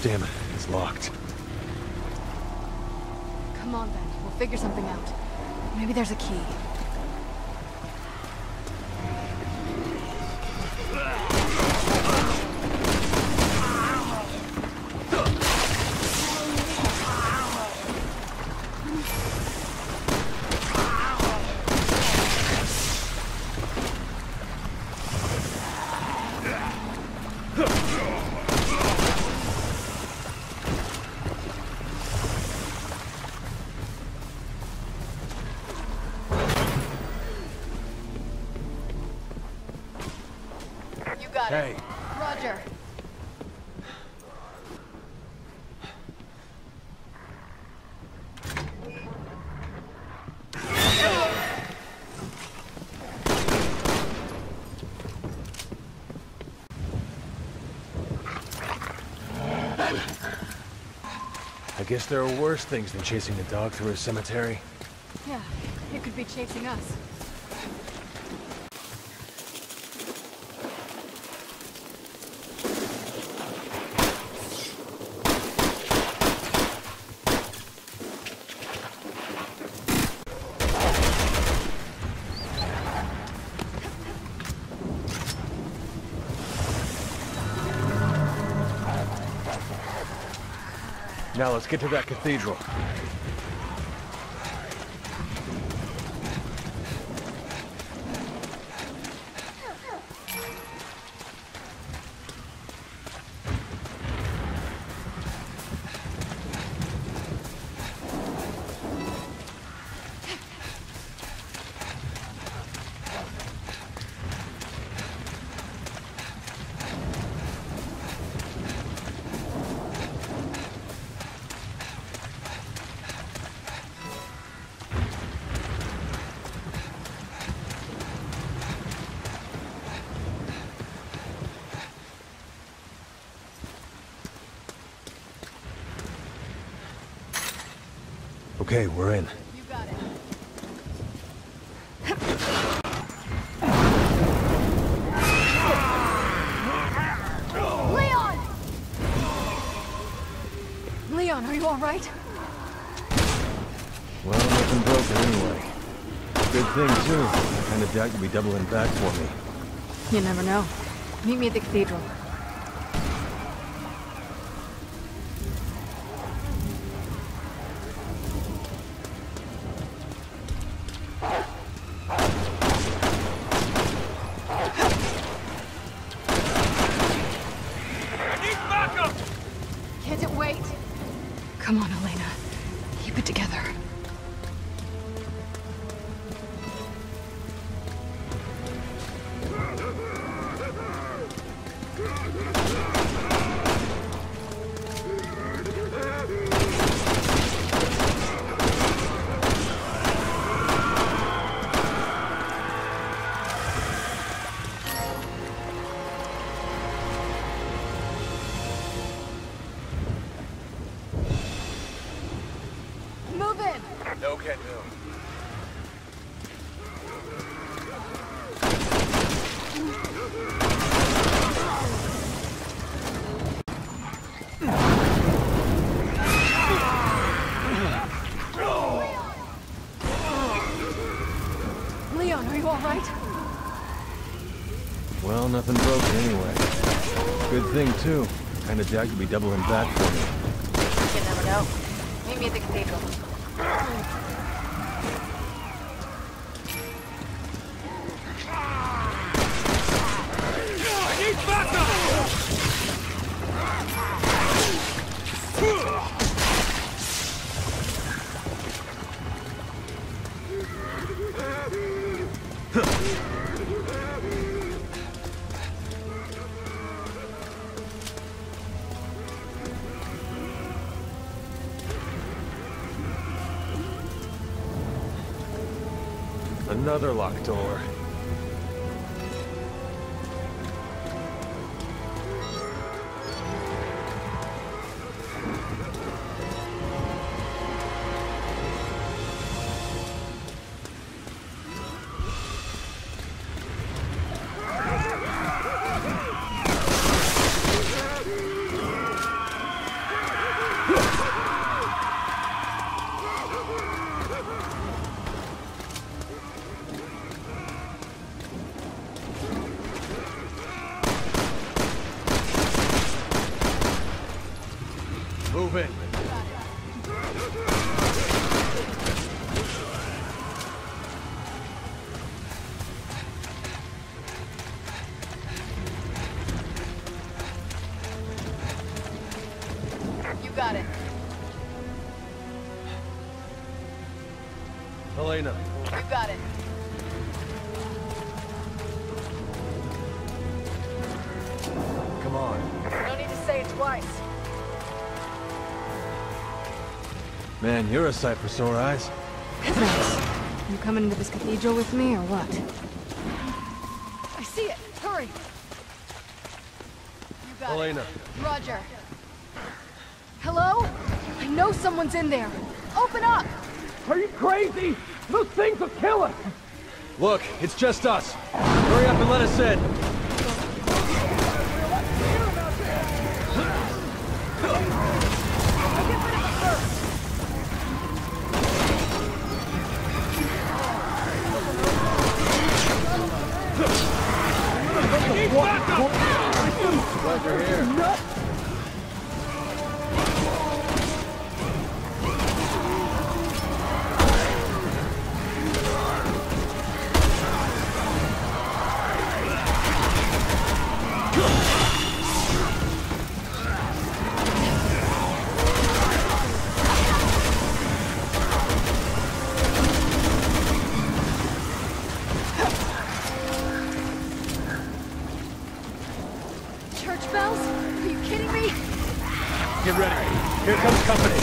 Damn it, it's locked. Come on then, we'll figure something out. Maybe there's a key. Hey. Roger. I guess there are worse things than chasing a dog through a cemetery. Yeah, it could be chasing us. Now let's get to that cathedral. Okay, we're in. You got it. Leon! Leon, are you all right? Well, nothing broken anyway. Good thing, too. I kinda doubt you'll be doubling back for me. You never know. Meet me at the cathedral. Can't it wait? Come on, Elena. Keep it together. Move in! No can do. Leon, are you all right? Well, nothing broken anyway. Good thing, too. Kinda doubt you'll be doubling back for me. You never know. Meet me at the cathedral. I need backup! Another locked door. it! You got it. Elena. You got it. Come on. No need to say it twice. Man, you're a sight for sore eyes. Thanks. You coming into this cathedral with me, or what? I see it. Hurry. You got Elena. it. Roger. Hello? I know someone's in there. Open up! Are you crazy? Those things will kill us! Look, it's just us. Hurry up and let us in. Glad you're here. Church bells? Are you kidding me? Get ready. Here comes company.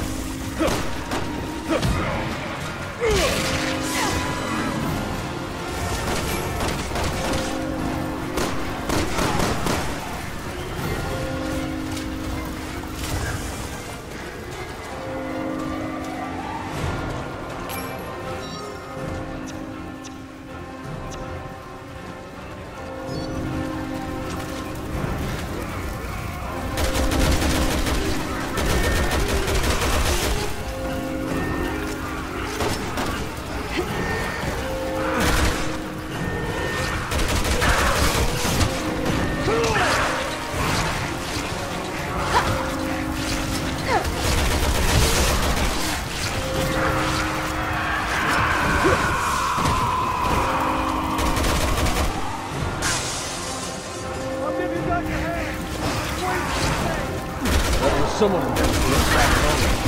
Someone in there is back home.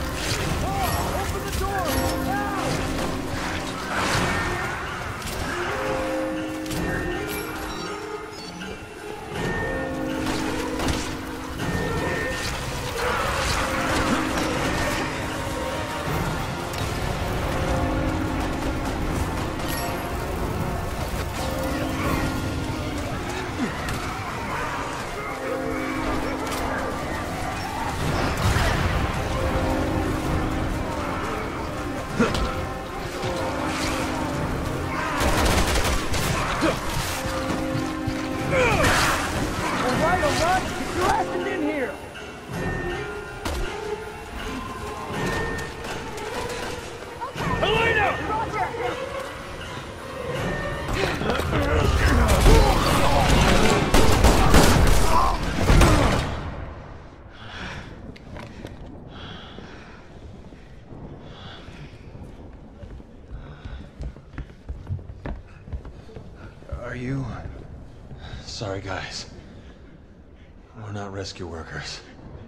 Are you... Sorry, guys. We're not rescue workers.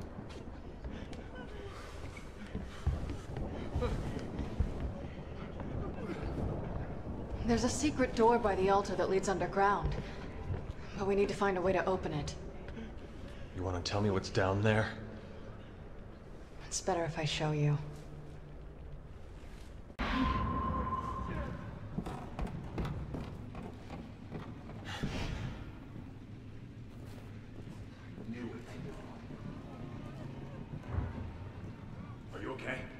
There's a secret door by the altar that leads underground. But we need to find a way to open it. You want to tell me what's down there? It's better if I show you. Are you okay?